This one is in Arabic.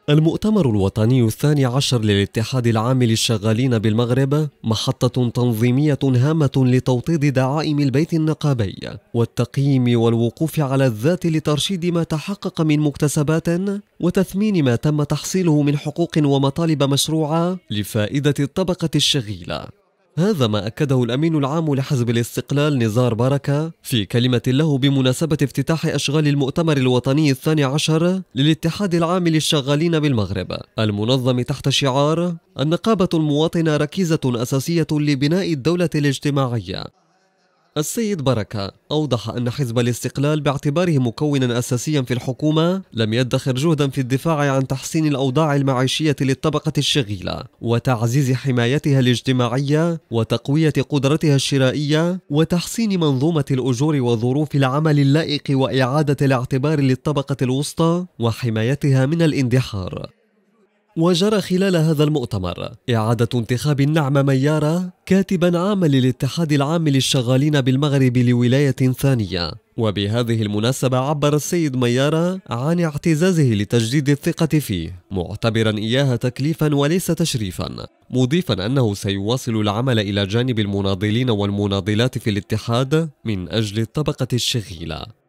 المؤتمر الوطني الثاني عشر للاتحاد العام للشغالين بالمغرب محطة تنظيمية هامة لتوطيد دعائم البيت النقابي والتقييم والوقوف على الذات لترشيد ما تحقق من مكتسبات وتثمين ما تم تحصيله من حقوق ومطالب مشروعة لفائدة الطبقة الشغيلة. هذا ما أكده الأمين العام لحزب الاستقلال نزار بركة في كلمة له بمناسبة افتتاح أشغال المؤتمر الوطني الثاني عشر للاتحاد العام للشغالين بالمغرب المنظم تحت شعار النقابة المواطنة ركيزة أساسية لبناء الدولة الاجتماعية. السيد بركة أوضح أن حزب الاستقلال باعتباره مكوناً أساسياً في الحكومة لم يدخر جهداً في الدفاع عن تحسين الأوضاع المعيشية للطبقة الشغيلة وتعزيز حمايتها الاجتماعية وتقوية قدرتها الشرائية وتحسين منظومة الأجور وظروف العمل اللائق وإعادة الاعتبار للطبقة الوسطى وحمايتها من الاندحار. وجرى خلال هذا المؤتمر إعادة انتخاب النعم ميارة كاتباً عاماً للاتحاد العام للشغالين بالمغرب لولاية ثانية. وبهذه المناسبة عبر السيد ميارة عن اعتزازه لتجديد الثقة فيه معتبراً إياها تكليفاً وليس تشريفاً، مضيفاً أنه سيواصل العمل إلى جانب المناضلين والمناضلات في الاتحاد من أجل الطبقة الشغيلة.